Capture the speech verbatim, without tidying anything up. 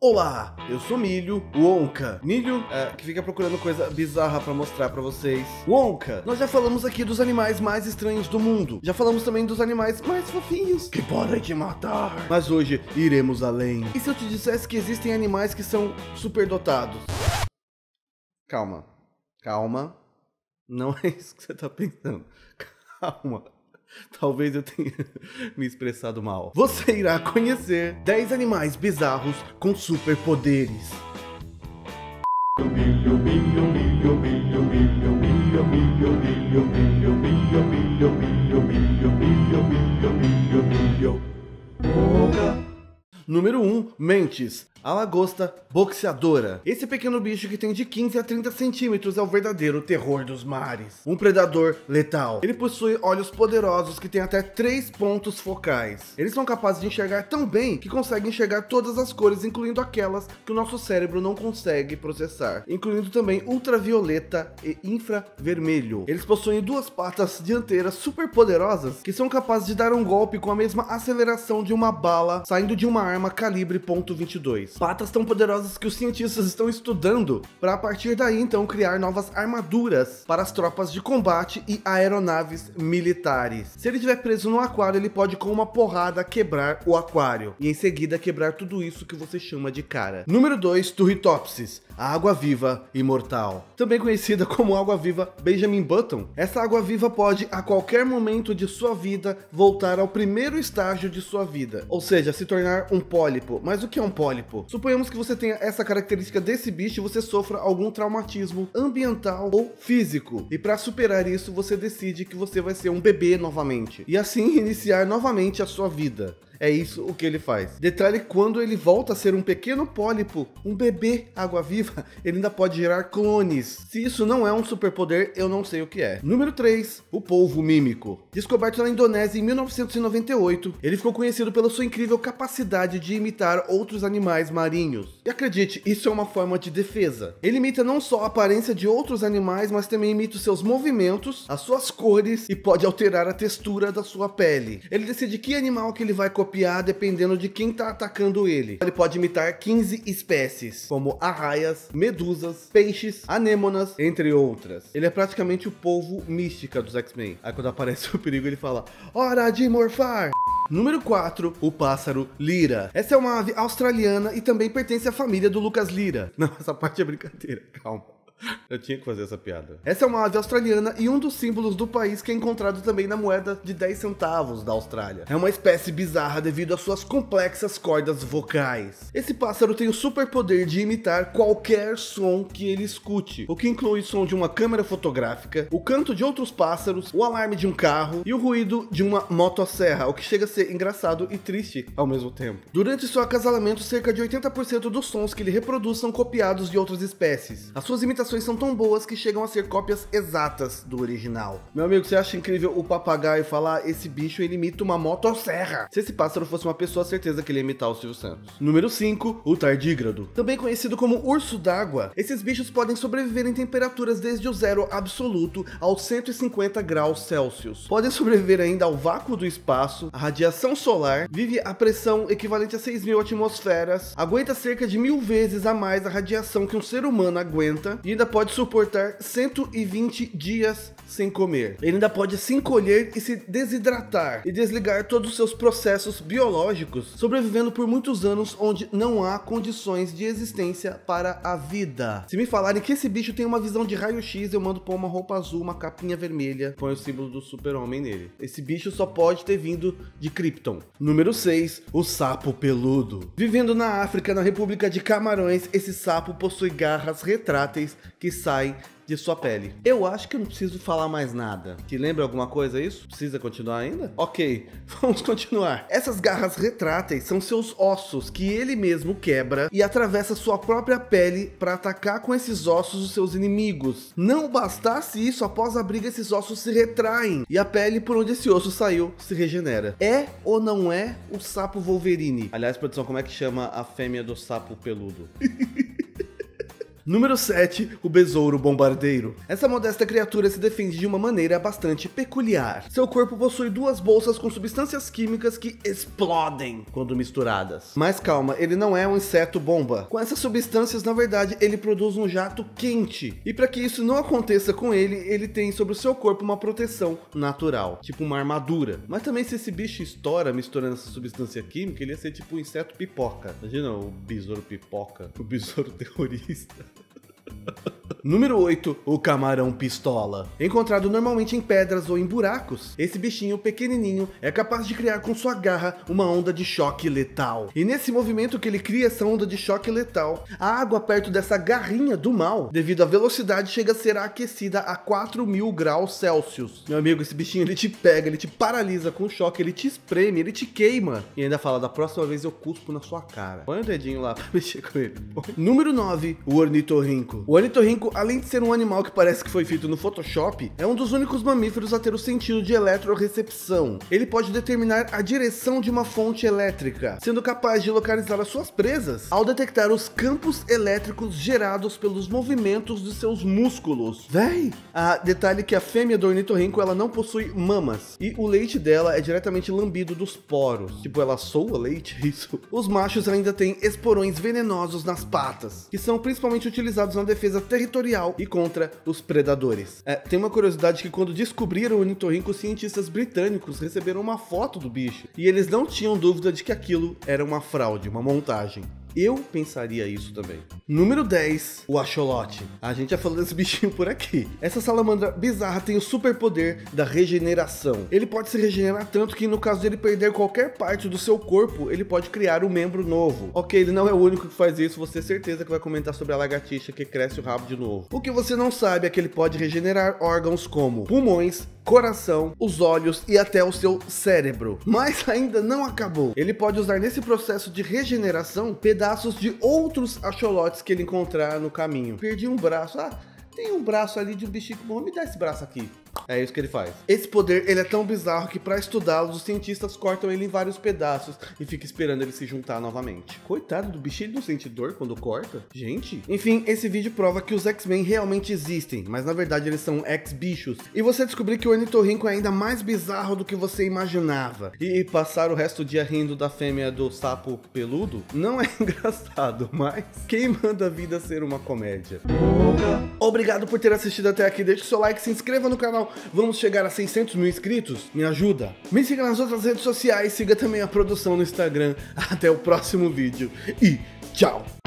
Olá, eu sou Milho, o Onca. Milho, é, que fica procurando coisa bizarra pra mostrar pra vocês. Onca, nós já falamos aqui dos animais mais estranhos do mundo. Já falamos também dos animais mais fofinhos, que podem te matar. Mas hoje iremos além. E se eu te dissesse que existem animais que são superdotados? Calma, calma. Não é isso que você tá pensando. Calma. Talvez eu tenha me expressado mal. Você irá conhecer dez animais bizarros com superpoderes. Número um, Mentes, a lagosta boxeadora. Esse pequeno bicho que tem de quinze a trinta centímetros é o verdadeiro terror dos mares. Um predador letal. Ele possui olhos poderosos que têm até três pontos focais. Eles são capazes de enxergar tão bem que conseguem enxergar todas as cores, incluindo aquelas que o nosso cérebro não consegue processar, incluindo também ultravioleta e infravermelho. Eles possuem duas patas dianteiras super poderosas que são capazes de dar um golpe com a mesma aceleração de uma bala saindo de uma arma calibre ponto vinte e dois. Patas tão poderosas que os cientistas estão estudando para a partir daí então criar novas armaduras para as tropas de combate e aeronaves militares. Se ele estiver preso no aquário, ele pode com uma porrada quebrar o aquário e em seguida quebrar tudo isso que você chama de cara. Número dois, Turritopsis, a água-viva imortal. Também conhecida como água-viva Benjamin Button, essa água-viva pode a qualquer momento de sua vida voltar ao primeiro estágio de sua vida, ou seja, se tornar um pólipo. Mas o que é um pólipo? Suponhamos que você tenha essa característica desse bicho e você sofra algum traumatismo ambiental ou físico. E para superar isso, você decide que você vai ser um bebê novamente. E assim iniciar novamente a sua vida. É isso o que ele faz. Detalhe, quando ele volta a ser um pequeno pólipo, um bebê água-viva, ele ainda pode gerar clones. Se isso não é um superpoder, eu não sei o que é. Número três, o polvo mímico. Descoberto na Indonésia em mil novecentos e noventa e oito, ele ficou conhecido pela sua incrível capacidade de imitar outros animais marinhos. E acredite, isso é uma forma de defesa. Ele imita não só a aparência de outros animais, mas também imita os seus movimentos, as suas cores e pode alterar a textura da sua pele. Ele decide que animal que ele vai copiar dependendo de quem tá atacando ele. Ele pode imitar quinze espécies, como arraias, medusas, peixes, anêmonas, entre outras. Ele é praticamente o polvo mística dos X-Men. Aí quando aparece o perigo ele fala, hora de morfar! Número quatro, o pássaro lira. Essa é uma ave australiana e também pertence à família do Lucas Lira. Não, essa parte é brincadeira, calma. Eu tinha que fazer essa piada. Essa é uma ave australiana e um dos símbolos do país que é encontrado também na moeda de dez centavos da Austrália. É uma espécie bizarra devido às suas complexas cordas vocais. Esse pássaro tem o superpoder de imitar qualquer som que ele escute, o que inclui o som de uma câmera fotográfica, o canto de outros pássaros, o alarme de um carro e o ruído de uma motosserra, o que chega a ser engraçado e triste ao mesmo tempo. Durante seu acasalamento, cerca de oitenta por cento dos sons que ele reproduz são copiados de outras espécies. As suas imitações são tão boas que chegam a ser cópias exatas do original. Meu amigo, você acha incrível o papagaio falar esse bicho ele imita uma motosserra? Se esse pássaro fosse uma pessoa, certeza que ele ia imitar o Silvio Santos. Número cinco, o tardígrado. Também conhecido como urso d'água, esses bichos podem sobreviver em temperaturas desde o zero absoluto aos cento e cinquenta graus Celsius. Podem sobreviver ainda ao vácuo do espaço, à radiação solar, vive a pressão equivalente a seis mil atmosferas, aguenta cerca de mil vezes a mais a radiação que um ser humano aguenta e ainda pode suportar cento e vinte dias sem comer. Ele ainda pode se encolher e se desidratar e desligar todos os seus processos biológicos, sobrevivendo por muitos anos onde não há condições de existência para a vida. Se me falarem que esse bicho tem uma visão de raio-x, eu mando pôr uma roupa azul, uma capinha vermelha, põe o símbolo do super-homem nele. Esse bicho só pode ter vindo de Krypton. Número seis, o sapo peludo. Vivendo na África, na República de Camarões, esse sapo possui garras retráteis que saem de sua pele. Eu acho que eu não preciso falar mais nada. Te lembra alguma coisa isso? Precisa continuar ainda? Ok, vamos continuar. Essas garras retráteis são seus ossos que ele mesmo quebra e atravessa sua própria pele para atacar com esses ossos os seus inimigos. Não bastasse isso, após a briga esses ossos se retraem e a pele por onde esse osso saiu se regenera. É ou não é o sapo Wolverine? Aliás, produção, como é que chama a fêmea do sapo peludo? Número sete. O Besouro Bombardeiro. Essa modesta criatura se defende de uma maneira bastante peculiar. Seu corpo possui duas bolsas com substâncias químicas que explodem quando misturadas. Mas calma, ele não é um inseto bomba. Com essas substâncias, na verdade, ele produz um jato quente. E para que isso não aconteça com ele, ele tem sobre o seu corpo uma proteção natural, tipo uma armadura. Mas também se esse bicho estoura misturando essa substância química, ele ia ser tipo um inseto pipoca. Imagina o besouro pipoca, o besouro terrorista. Número oito. O Camarão Pistola. Encontrado normalmente em pedras ou em buracos, esse bichinho pequenininho é capaz de criar com sua garra uma onda de choque letal. E nesse movimento que ele cria essa onda de choque letal, a água perto dessa garrinha do mal, devido à velocidade, chega a ser aquecida a quatro mil graus Celsius. Meu amigo, esse bichinho ele te pega, ele te paralisa com choque, ele te espreme, ele te queima. E ainda fala, da próxima vez eu cuspo na sua cara. Põe o dedinho lá pra mexer com ele. Número nove. O Ornitorrinco. O ornitorrinco, além de ser um animal que parece que foi feito no Photoshop, é um dos únicos mamíferos a ter o sentido de eletrorecepção. Ele pode determinar a direção de uma fonte elétrica, sendo capaz de localizar as suas presas ao detectar os campos elétricos gerados pelos movimentos de seus músculos. Véi! Ah, detalhe que a fêmea do ornitorrinco, ela não possui mamas, e o leite dela é diretamente lambido dos poros. Tipo, ela soa leite, isso. Os machos ainda têm esporões venenosos nas patas, que são principalmente utilizados na defesa territorial e contra os predadores. É, tem uma curiosidade que quando descobriram o ornitorrinco, os cientistas britânicos receberam uma foto do bicho e eles não tinham dúvida de que aquilo era uma fraude, uma montagem. Eu pensaria isso também. Número dez. O Axolote. A gente já falou desse bichinho por aqui. Essa salamandra bizarra tem o superpoder da regeneração. Ele pode se regenerar tanto que no caso dele perder qualquer parte do seu corpo, ele pode criar um membro novo. Ok, ele não é o único que faz isso, você tem certeza que vai comentar sobre a lagartixa que cresce o rabo de novo. O que você não sabe é que ele pode regenerar órgãos como pulmões, coração, os olhos e até o seu cérebro. Mas ainda não acabou. Ele pode usar nesse processo de regeneração pedaços de outros axolotes que ele encontrar no caminho. Perdi um braço. Ah, tem um braço ali de um bichinho bom, me dá esse braço aqui. É isso que ele faz. Esse poder, ele é tão bizarro que para estudá-los, os cientistas cortam ele em vários pedaços e fica esperando ele se juntar novamente. Coitado do bicho, ele não sente dor quando corta? Gente. Enfim, esse vídeo prova que os X-Men realmente existem, mas na verdade eles são ex-bichos. E você descobrir que o ornitorrinco é ainda mais bizarro do que você imaginava. E passar o resto do dia rindo da fêmea do sapo peludo não é engraçado, mas quem manda a vida ser uma comédia? Obrigado por ter assistido até aqui. Deixe o seu like, se inscreva no canal. Vamos chegar a seiscentos mil inscritos? Me ajuda? Me siga nas outras redes sociais, siga também a produção no Instagram. Até o próximo vídeo e tchau!